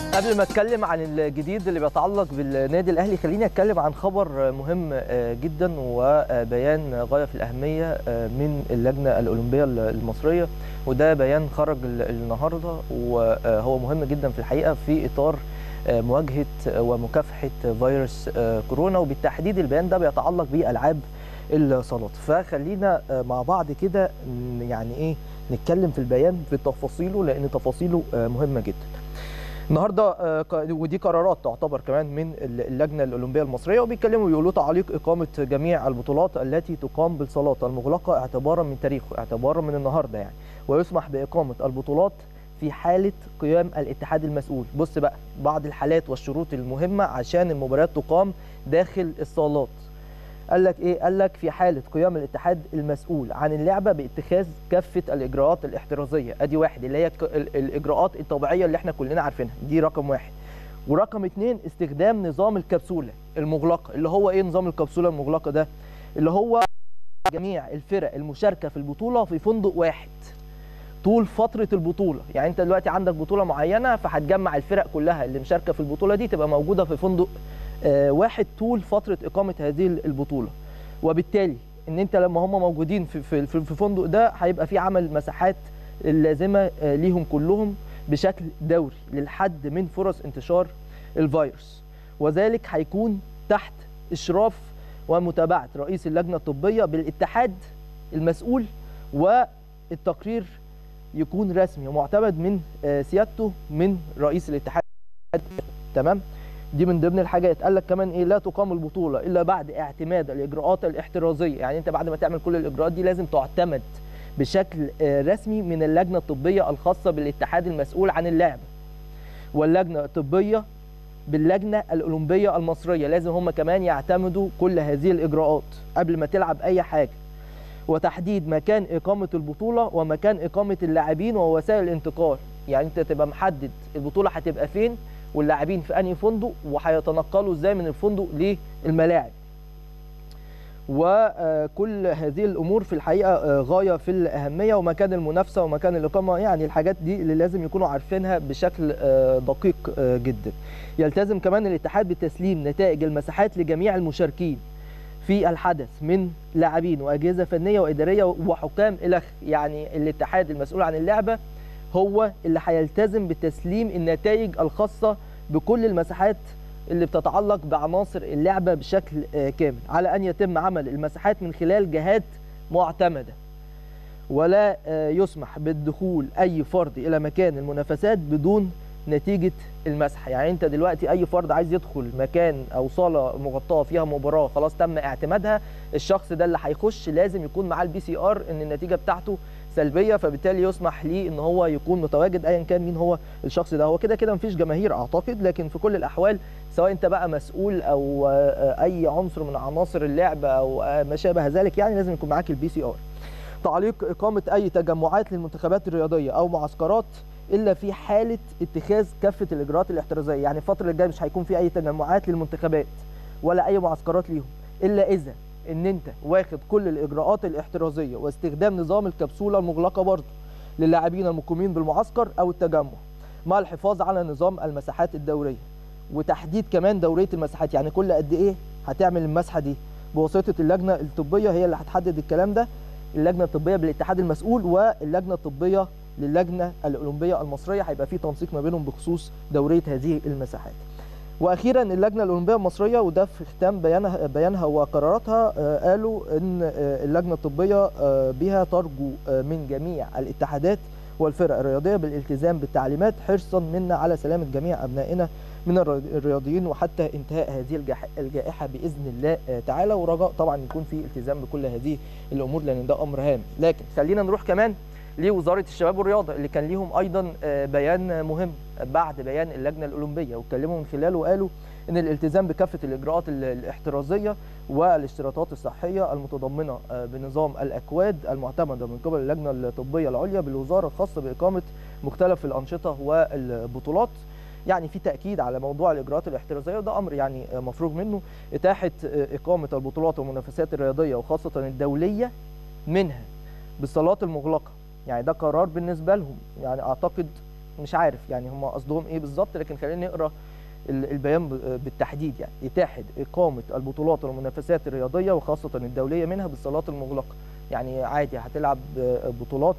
قبل ما اتكلم عن الجديد اللي بيتعلق بالنادي الاهلي، خليني اتكلم عن خبر مهم جدا وبيان غايه في الاهميه من اللجنه الاولمبيه المصريه، وده بيان خرج النهارده وهو مهم جدا في الحقيقه في اطار مواجهه ومكافحه فيروس كورونا، وبالتحديد البيان ده بيتعلق بالعاب الصالات. فخلينا مع بعض كده يعني ايه نتكلم في البيان في تفاصيله، لان تفاصيله مهمه جدا. النهارده ودي قرارات تعتبر كمان من اللجنه الاولمبيه المصريه، وبيتكلموا بيقولوا تعليق اقامه جميع البطولات التي تقام بالصالات المغلقه اعتبارا من تاريخه، اعتبارا من النهارده يعني، ويسمح باقامه البطولات في حاله قيام الاتحاد المسؤول. بص بقى بعض الحالات والشروط المهمه عشان المباريات تقام داخل الصالات. قال لك ايه؟ قال لك في حاله قيام الاتحاد المسؤول عن اللعبه باتخاذ كافه الاجراءات الاحترازيه، ادي واحد اللي هي الاجراءات الطبيعيه اللي احنا كلنا عارفينها، دي رقم واحد. ورقم اتنين استخدام نظام الكبسوله المغلقه. اللي هو ايه نظام الكبسوله المغلقه ده؟ اللي هو جميع الفرق المشاركه في البطوله في فندق واحد طول فتره البطوله. يعني انت دلوقتي عندك بطوله معينه، فهتجمع الفرق كلها اللي مشاركه في البطوله دي تبقى موجوده في فندق واحد طول فتره اقامه هذه البطوله. وبالتالي ان انت لما هم موجودين في فندق ده هيبقى في عمل مساحات اللازمه ليهم كلهم بشكل دوري للحد من فرص انتشار الفيروس، وذلك هيكون تحت اشراف ومتابعه رئيس اللجنه الطبيه بالاتحاد المسؤول، والتقرير يكون رسمي ومعتمد من سيادته من رئيس الاتحاد. تمام؟ دي من ضمن الحاجات. قال لك كمان ايه؟ لا تقام البطوله الا بعد اعتماد الاجراءات الاحترازيه. يعني انت بعد ما تعمل كل الاجراءات دي لازم تعتمد بشكل رسمي من اللجنه الطبيه الخاصه بالاتحاد المسؤول عن اللعبه، واللجنه الطبيه باللجنه الاولمبيه المصريه لازم هم كمان يعتمدوا كل هذه الاجراءات قبل ما تلعب اي حاجه. وتحديد مكان اقامه البطوله ومكان اقامه اللاعبين ووسائل الانتقال. يعني انت تبقى محدد البطوله هتبقى فين واللاعبين في انهي فندق وهيتنقلوا ازاي من الفندق للملاعب. وكل هذه الامور في الحقيقه غايه في الاهميه، ومكان المنافسه ومكان الاقامه، يعني الحاجات دي اللي لازم يكونوا عارفينها بشكل دقيق جدا. يلتزم كمان الاتحاد بتسليم نتائج المساحات لجميع المشاركين في الحدث من لاعبين واجهزه فنيه واداريه وحكام الى. يعني الاتحاد المسؤول عن اللعبه هو اللي هيلتزم بتسليم النتائج الخاصه بكل المساحات اللي بتتعلق بعناصر اللعبه بشكل كامل، على ان يتم عمل المساحات من خلال جهات معتمده. ولا يسمح بالدخول اي فرد الى مكان المنافسات بدون نتيجه المسح. يعني انت دلوقتي اي فرد عايز يدخل مكان او صاله مغطاه فيها مباراه خلاص تم اعتمادها، الشخص ده اللي هيخش لازم يكون معاه الPCR ان النتيجه بتاعته سلبيه، فبالتالي يسمح ليه ان هو يكون متواجد ايا كان مين هو الشخص ده. هو كده كده مفيش جماهير اعتقد، لكن في كل الاحوال سواء انت بقى مسؤول او اي عنصر من عناصر اللعبه او ما شابه ذلك، يعني لازم يكون معاك الPCR. تعليق اقامه اي تجمعات للمنتخبات الرياضيه او معسكرات الا في حاله اتخاذ كافه الاجراءات الاحترازيه. يعني الفتره الجايه مش هيكون في اي تجمعات للمنتخبات ولا اي معسكرات ليهم الا اذا ان انت واخد كل الاجراءات الاحترازيه واستخدام نظام الكبسوله المغلقه برضه للاعبين المقيمين بالمعسكر او التجمع، مع الحفاظ على نظام المساحات الدوريه وتحديد كمان دوريه المساحات. يعني كل قد ايه هتعمل المسحه دي بواسطه اللجنه الطبيه، هي اللي هتحدد الكلام ده. اللجنه الطبيه بالاتحاد المسؤول واللجنه الطبيه للجنه الاولمبيه المصريه، هيبقى في تنسيق ما بينهم بخصوص دوريه هذه المساحات. واخيرا اللجنه الاولمبيه المصريه، وده في ختام بيانها وقراراتها، قالوا ان اللجنه الطبيه بها ترجو من جميع الاتحادات والفرق الرياضيه بالالتزام بالتعليمات حرصا منا على سلامه جميع ابنائنا من الرياضيين وحتى انتهاء هذه الجائحه باذن الله تعالى، ورجاء طبعا يكون في التزام بكل هذه الامور لان ده امر هام. لكن خلينا نروح كمان لوزاره الشباب والرياضه اللي كان ليهم ايضا بيان مهم بعد بيان اللجنه الاولمبيه، واتكلموا من خلاله وقالوا ان الالتزام بكافه الاجراءات الاحترازيه والاشتراطات الصحيه المتضمنه بنظام الاكواد المعتمده من قبل اللجنه الطبيه العليا بالوزاره الخاصه باقامه مختلف الانشطه والبطولات. يعني في تاكيد على موضوع الاجراءات الاحترازيه، وده امر يعني مفروغ منه. اتاحه اقامه البطولات والمنافسات الرياضيه وخاصه الدوليه منها بالصالات المغلقه، يعني ده قرار بالنسبه لهم. يعني اعتقد مش عارف يعني هم قصدهم ايه بالظبط، لكن خلينا نقرا البيان بالتحديد. يعني يتاحد اقامه البطولات والمنافسات الرياضيه وخاصه الدوليه منها بالصالات المغلقه. يعني عادي هتلعب بطولات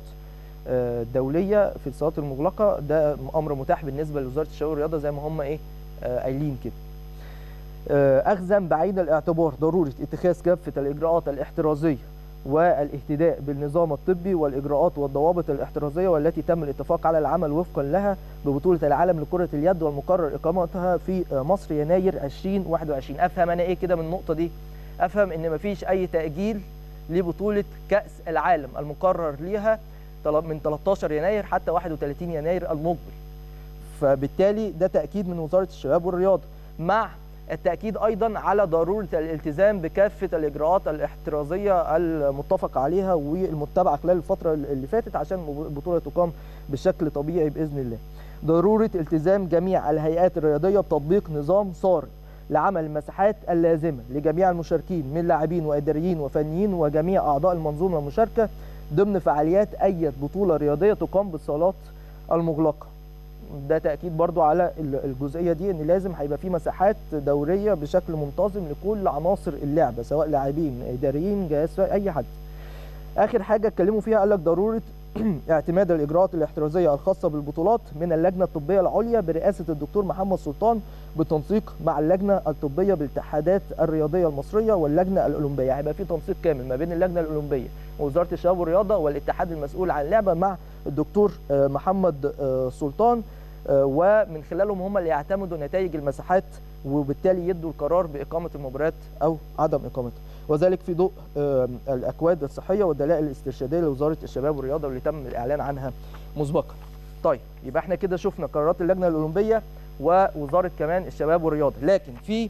دوليه في الصالات المغلقه، ده امر متاح بالنسبه لوزاره الشباب والرياضه زي ما هم ايه قايلين كده. اخذا بعين الاعتبار ضروره اتخاذ كافه الاجراءات الاحترازيه والاهتداء بالنظام الطبي والاجراءات والضوابط الاحترازيه والتي تم الاتفاق على العمل وفقا لها ببطوله العالم لكره اليد والمقرر اقامتها في مصر يناير 2021. افهم انا ايه كده من النقطه دي؟ افهم ان مفيش اي تاجيل لبطوله كاس العالم المقرر ليها من 13 يناير حتى 31 يناير المقبل. فبالتالي ده تاكيد من وزاره الشباب والرياضه، مع التأكيد أيضا على ضرورة الالتزام بكافة الإجراءات الاحترازية المتفق عليها والمتبعة خلال الفترة اللي فاتت عشان البطولة تقام بشكل طبيعي بإذن الله. ضرورة التزام جميع الهيئات الرياضية بتطبيق نظام صارم لعمل المساحات اللازمة لجميع المشاركين من لاعبين وإداريين وفنيين وجميع أعضاء المنظومة المشاركة ضمن فعاليات أي بطولة رياضية تقام بالصالات المغلقة. ده تأكيد برضو على الجزئية دي، ان لازم هيبقى في مساحات دورية بشكل منتظم لكل عناصر اللعبة سواء لاعبين اداريين جهاز اي حد. اخر حاجة اتكلموا فيها قال لك ضرورة اعتماد الاجراءات الاحترازية الخاصة بالبطولات من اللجنة الطبية العليا برئاسة الدكتور محمد سلطان بالتنسيق مع اللجنة الطبية بالاتحادات الرياضية المصرية واللجنة الاولمبية. هيبقى في تنسيق كامل ما بين اللجنة الاولمبية ووزارة الشباب والرياضة والاتحاد المسؤول عن اللعبة مع الدكتور محمد سلطان، ومن خلالهم هم اللي يعتمدوا نتائج المساحات وبالتالي يدوا القرار بإقامة المباريات أو عدم إقامتها، وذلك في ضوء الأكواد الصحية والدلائل الاسترشادية لوزارة الشباب والرياضة واللي تم الإعلان عنها مسبقا. طيب يبقى احنا كده شفنا قرارات اللجنة الأولمبية ووزارة كمان الشباب والرياضة، لكن في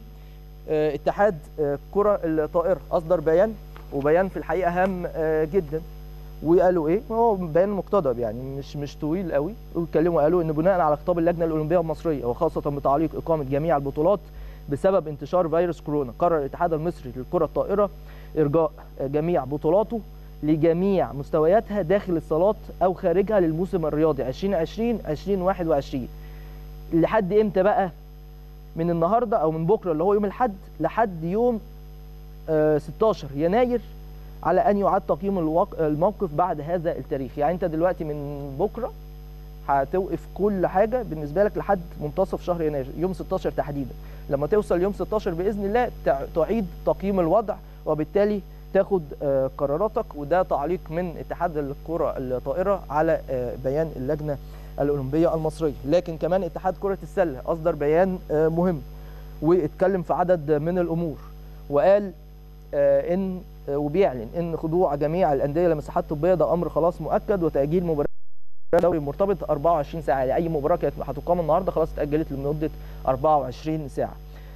اتحاد كرة الطائرة أصدر بيان، وبيان في الحقيقة هام جدا. وقالوا ايه؟ هو بيان مقتضب يعني مش طويل قوي، واتكلموا قالوا ان بناء على خطاب اللجنه الاولمبيه المصريه وخاصه بتعليق اقامه جميع البطولات بسبب انتشار فيروس كورونا، قرر الاتحاد المصري للكره الطائره ارجاء جميع بطولاته لجميع مستوياتها داخل الصالات او خارجها للموسم الرياضي 2020 2021. لحد امتى بقى؟ من النهارده او من بكره اللي هو يوم الاحد لحد يوم 16 يناير على أن يعاد تقييم الموقف بعد هذا التاريخ. يعني أنت دلوقتي من بكرة هتوقف كل حاجة بالنسبة لك لحد منتصف شهر يناير يوم 16 تحديدا. لما توصل يوم 16 بإذن الله تعيد تقييم الوضع وبالتالي تاخد قراراتك. وده تعليق من اتحاد الكرة الطائرة على بيان اللجنة الأولمبية المصرية. لكن كمان اتحاد كرة السلة أصدر بيان مهم واتكلم في عدد من الأمور، وقال إن وبيعلن ان خضوع جميع الانديه لمساحات طبيه ده امر خلاص مؤكد، وتاجيل مباراه دوري مرتبط 24 ساعه. يعني اي مباراه كانت هتقام النهارده خلاص اتاجلت لمده 24 ساعه.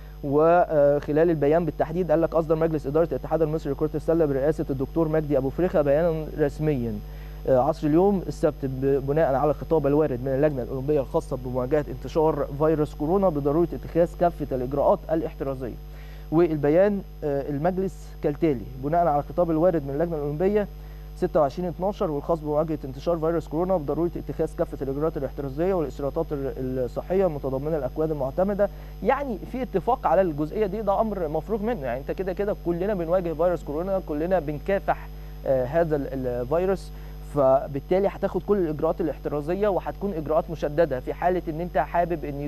وخلال البيان بالتحديد قال لك اصدر مجلس اداره الاتحاد المصري لكره السله برئاسه الدكتور مجدي ابو فريخه بيانا رسميا عصر اليوم السبت بناء على الخطاب الوارد من اللجنه الاولمبيه الخاصه بمواجهه انتشار فيروس كورونا بضروره اتخاذ كافه الاجراءات الاحترازيه. والبيان المجلس كالتالي: بناء على الخطاب الوارد من اللجنه الاولمبيه 26/12 والخاص بمواجهه انتشار فيروس كورونا بضروره اتخاذ كافه الاجراءات الاحترازيه والاشتراطات الصحيه المتضمنه الاكواد المعتمده. يعني في اتفاق على الجزئيه دي، ده امر مفروغ منه. يعني انت كده كده كلنا بنواجه فيروس كورونا، كلنا بنكافح هذا الفيروس، فبالتالي هتاخد كل الاجراءات الاحترازيه وهتكون اجراءات مشدده في حاله ان انت حابب ان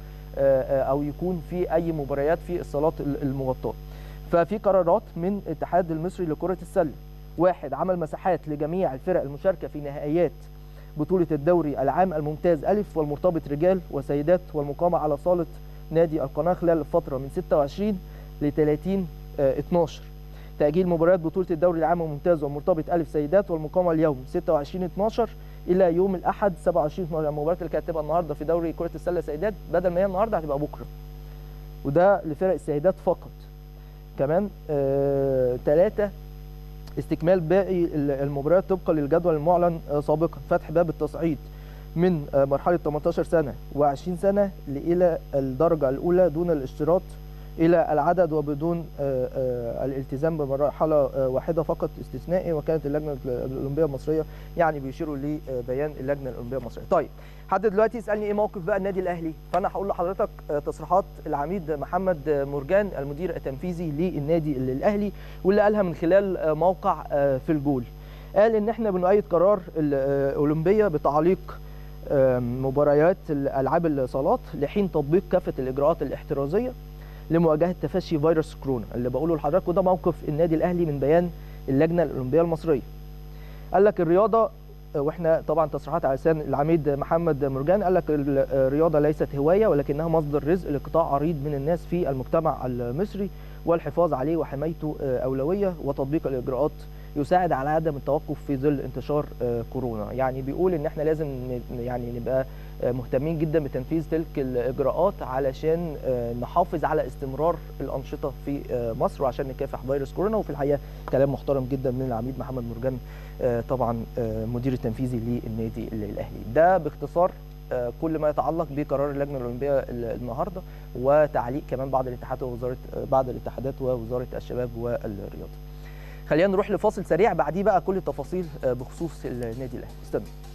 يكون في اي مباريات في الصالات المغطاه. ففي قرارات من الاتحاد المصري لكره السله: 1. عمل مساحات لجميع الفرق المشاركه في نهائيات بطوله الدوري العام الممتاز ألف والمرتبط رجال وسيدات والمقامه على صاله نادي القناه خلال الفتره من 26 ل 30/12. تأجيل مباريات بطولة الدوري العام الممتاز والمرتبط ألف سيدات والمقامة اليوم 26/12 إلى يوم الأحد 27/12. المباريات اللي كانت هتبقى النهارده في دوري كرة السلة سيدات بدل ما هي النهارده هتبقى بكرة، وده لفرق السيدات فقط. كمان 3. استكمال باقي المباريات طبقا للجدول المعلن سابقا: فتح باب التصعيد من مرحلة 18 سنة و20 سنة إلى الدرجة الأولى دون الاشتراط الى العدد وبدون الالتزام بمرحله واحده فقط استثنائي. وكانت اللجنه الاولمبيه المصريه يعني بيشيروا لبيان اللجنه الاولمبيه المصريه. طيب حد دلوقتي يسالني ايه موقف بقى النادي الاهلي، فانا هقول لحضرتك تصريحات العميد محمد مرجان المدير التنفيذي للنادي الاهلي، واللي قالها من خلال موقع في الجول. قال ان احنا بنؤيد قرار الاولمبيه بتعليق مباريات العاب الصالات لحين تطبيق كافه الاجراءات الاحترازيه لمواجهه تفشي فيروس كورونا اللي بقوله لحضرتك، وده موقف النادي الاهلي من بيان اللجنه الاولمبيه المصريه. قال لك الرياضه، واحنا طبعا تصريحات على لسان العميد محمد مرجان، قال لك الرياضه ليست هوايه ولكنها مصدر رزق لقطاع عريض من الناس في المجتمع المصري، والحفاظ عليه وحمايته اولويه، وتطبيق الاجراءات يساعد على عدم التوقف في ظل انتشار كورونا. يعني بيقول ان احنا لازم يعني نبقى مهتمين جدا بتنفيذ تلك الاجراءات علشان نحافظ على استمرار الانشطه في مصر وعشان نكافح فيروس كورونا. وفي الحقيقه كلام محترم جدا من العميد محمد مرجان طبعا مدير التنفيذي للنادي الاهلي. ده باختصار كل ما يتعلق بقرار اللجنه الاولمبيه النهارده، وتعليق كمان بعض الاتحادات ووزاره الشباب والرياضه. خلينا نروح لفاصل سريع، بعديه بقى كل التفاصيل بخصوص النادي الاهلي. استنوا.